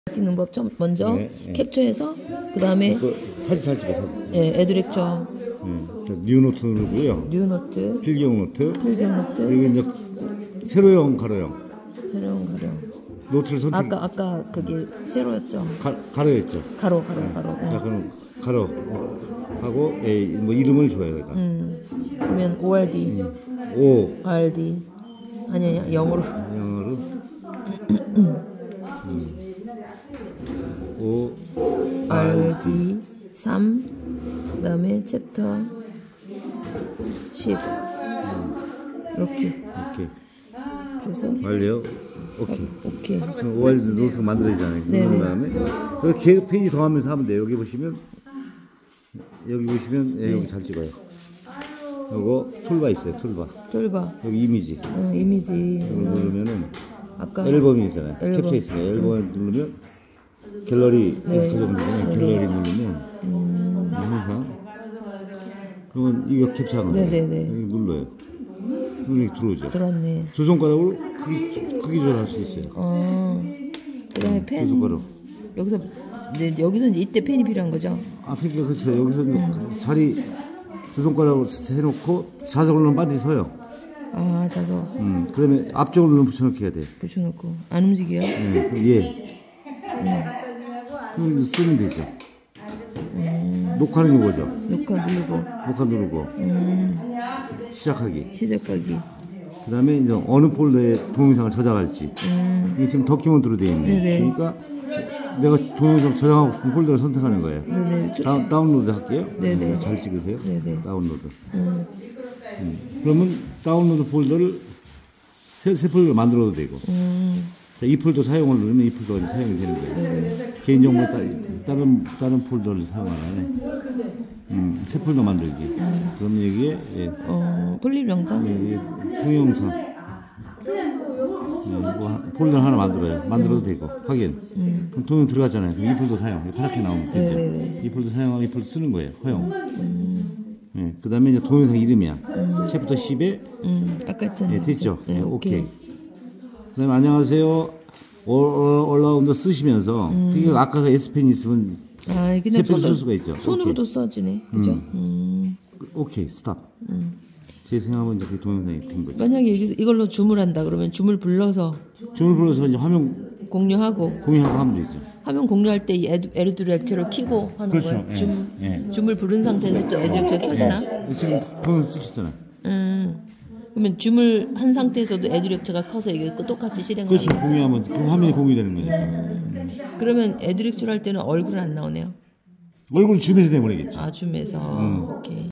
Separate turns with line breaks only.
찍는 법 먼저
네.
캡처해서 그 다음에
사진 잘 찍어 사진.
예, 애드렉처
뉴노트 누르고요.
뉴노트
필경 노트.
필경노트
그리고 이제 세로형 가로형
새로운 가로
노트를 선택.
아까 그게 세로였죠.
가로였죠.
가로
자,
예.
그럼 가로 하고 뭐 이름을 줘요. 그러니까.
그러면 ORD
O
RD 아니야 영어로
영어로 O
RD 3 그다음에 챕터 10 이렇게 그래서
완료. 오케이.
오케이
그럼 ORD 노트 만들어지잖아요.
네네.
그런 다음에 그 계속 페이지 더하면서 하면 돼요. 여기 보시면 예, 여기 잘 찍어요. 요거 툴바 있어요. 툴바. 여기 이미지.
이미지
누르면은
아까
앨범이 있잖아요.
앨범.
캡처 있으니까 앨범을 누르면 갤러리 이렇게 적으면 되잖아요. 갤러리 누르면 항상 그러면 이거 캡처하는 거예요.
네네네.
여기 눌러요. 누르면 들어오죠.
들었네.
두 손가락으로 크기 조절할 수 있어요.
그다음에 펜
손가락.
여기서 이때 펜이 필요한 거죠.
그러니까 그렇죠. 여기서 자리 두 손가락으로 해놓고 자석으로는 반드시 서요.
자석
그다음에 앞쪽으로는 붙여넣기 해야 돼.
붙여놓고 안 움직여요?
그럼 쓰면 되죠. 녹화는 이거죠.
녹화 누르고
시작하기. 그다음에 이제 어느 폴더에 동영상을 저장할지. 이게 지금 더큐먼트로 되어 있네.
네네.
그러니까 내가 동영상 저장하고 싶은 폴더를 선택하는 거예요.
네네.
다운로드 할게요.
네네.
잘 찍으세요.
네네.
다운로드. 그러면 다운로드 폴더를 새 폴더를 만들어도 되고. 자, 이 폴더 사용을 누르면 이 폴더가 사용이 되는 거예요. 개인정보 다른 폴더를 사용하네. 새 폴더 만들기. 그럼 여기에
클립 영상?
동영상. 뭐 폴더 하나 만들어도 되고 확인. 그럼 동영 들어갔잖아요. 그럼 이 폴더 사용. 파랗게 나오면 되죠. 이 폴더 사용하고 이 폴더 쓰는 거예요. 허용. 그 다음에 이제 동영상 이름이야. 챕터 10에
아까 했잖아요.
됐죠. 오케이. 그 다음에 안녕하세요. 올라운드 쓰시면서 이게 아까 그 S펜이 있으면 세 편 쓸 수가 있죠.
손으로도 써지네. 그죠?
오케이. 스탑. 제 생각은 이제 그 동영상이 된 거죠.
만약에 이걸로 줌을 한다 그러면 줌을 불러서
이제 화면
공유하고
하면 되죠.
화면 공유할 때 이 애드렉처를 켜고 하는
그렇죠.
거예요. 줌을 부른 상태에서 또 애드렉처가 켜지나?
지금 동영상 찍혔잖아요.
그러면 줌을 한 상태에서도 애드렉처가 커서 이게 똑같이 실행하는
그렇죠.
거예요.
공유하면 그 화면이 공유되는 거죠.
그러면 애드렉처를 할 때는 얼굴은 안 나오네요.
얼굴 줌에서 내보내겠죠.
줌에서 오케이.